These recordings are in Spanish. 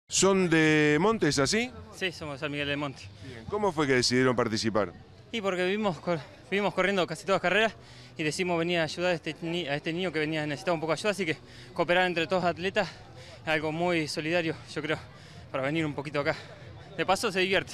¿Son de Montes así? Sí, somos de San Miguel del Monte. Bien. ¿Cómo fue que decidieron participar? Y porque vivimos corriendo casi todas carreras y decidimos venir a ayudar a este niño que necesitaba un poco de ayuda, así que cooperar entre todos los atletas es algo muy solidario, yo creo, para venir un poquito acá. De paso se divierte.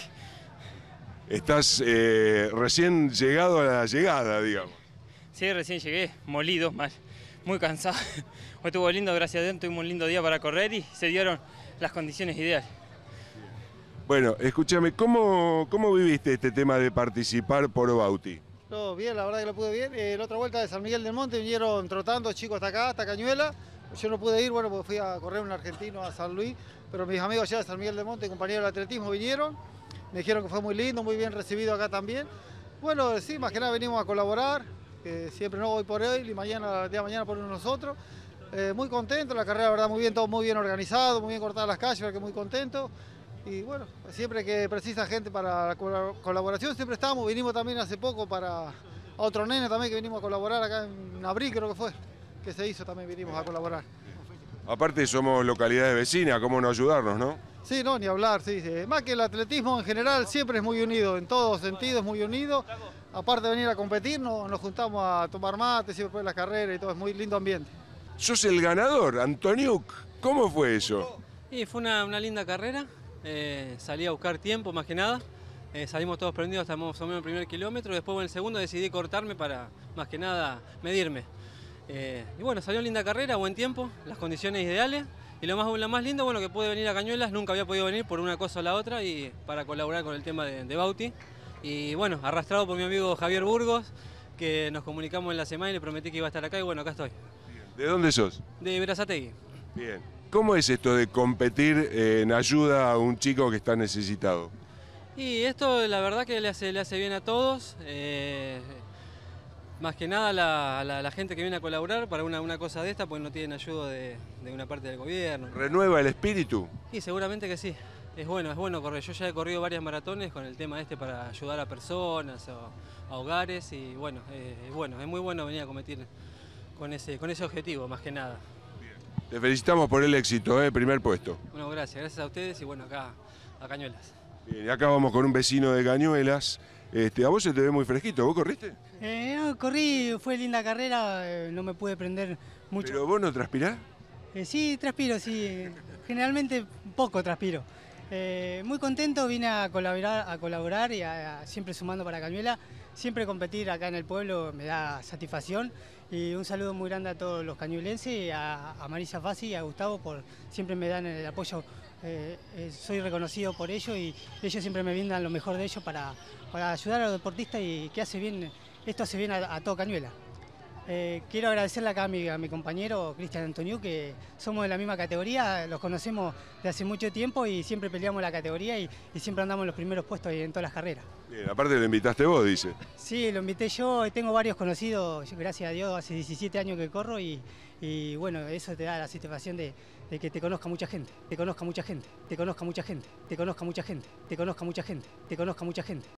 Estás recién llegado a la llegada, digamos. Sí, recién llegué, molido, muy cansado. Hoy estuvo lindo, gracias a Dios, tuvimos un lindo día para correr y se dieron las condiciones ideales. Bueno, escúchame, ¿cómo viviste este tema de participar por Bauti? Todo bien, la verdad que lo pude bien. La otra vuelta de San Miguel del Monte vinieron trotando chicos hasta acá, hasta Cañuela. Yo no pude ir, bueno, porque fui a correr un argentino a San Luis, pero mis amigos allá de San Miguel del Monte, compañeros de atletismo, vinieron. Me dijeron que fue muy lindo, muy bien recibido acá también. Bueno, sí, más que nada venimos a colaborar, siempre no hoy por él y mañana, el día de mañana por nosotros. Muy contento, la carrera, la verdad, muy bien, todo muy bien organizado, muy bien cortadas las calles, que muy contento. Y bueno, siempre que precisa gente para la colaboración, siempre estamos. Vinimos también hace poco para a otro nene también que vinimos a colaborar acá en abril, creo que fue, que se hizo también, vinimos a colaborar. Aparte somos localidades vecinas, ¿cómo no ayudarnos, no? Sí, no, ni hablar, sí. Más que el atletismo en general siempre es muy unido, en todos sentidos muy unido. Aparte de venir a competir, nos juntamos a tomar mate, siempre por las carreras y todo, es muy lindo ambiente. Sos el ganador, Antoniuk. ¿Cómo fue eso? Y fue una linda carrera. Salí a buscar tiempo más que nada, salimos todos prendidos hasta más o menos el primer kilómetro, después en el segundo decidí cortarme para más que nada medirme. Y bueno, salió linda carrera, buen tiempo, las condiciones ideales y lo más lindo, bueno, que pude venir a Cañuelas, nunca había podido venir por una cosa o la otra y para colaborar con el tema de Bauti. Y bueno, arrastrado por mi amigo Javier Burgos, que nos comunicamos en la semana y le prometí que iba a estar acá y bueno, acá estoy. ¿De dónde sos? De Berazategui. Bien. ¿Cómo es esto de competir en ayuda a un chico que está necesitado? Y esto la verdad que le hace bien a todos, más que nada la gente que viene a colaborar para una cosa de esta, pues no tienen ayuda de una parte del gobierno. ¿Renueva el espíritu? Y seguramente que sí, es bueno correr. Yo ya he corrido varias maratones con el tema este para ayudar a personas, a hogares y bueno, es muy bueno venir a competir con ese objetivo más que nada. Te felicitamos por el éxito, primer puesto. Bueno, gracias a ustedes y bueno, acá a Cañuelas. Bien, y acá vamos con un vecino de Cañuelas. A vos se te ve muy fresquito, ¿vos corriste? No, corrí, fue linda carrera, no me pude prender mucho. ¿Pero vos no transpirás? Sí, transpiro, sí, generalmente poco transpiro. Muy contento, vine a colaborar y siempre sumando para Cañuelas. Siempre competir acá en el pueblo me da satisfacción y un saludo muy grande a todos los cañuelenses, a Marisa Fassi y a Gustavo, siempre me dan el apoyo, soy reconocido por ellos y ellos siempre me brindan lo mejor de ellos para ayudar a los deportistas y que esto hace bien a todo Cañuelas. Quiero agradecerle acá a mi compañero Cristian Antoniuk, que somos de la misma categoría, los conocemos de hace mucho tiempo y siempre peleamos la categoría y siempre andamos en los primeros puestos en todas las carreras. Bien, aparte lo invitaste vos, dice. Sí, lo invité yo, tengo varios conocidos, gracias a Dios, hace 17 años que corro y bueno, eso te da la satisfacción de que te conozca mucha gente, te conozca mucha gente, te conozca mucha gente, te conozca mucha gente, te conozca mucha gente, te conozca mucha gente.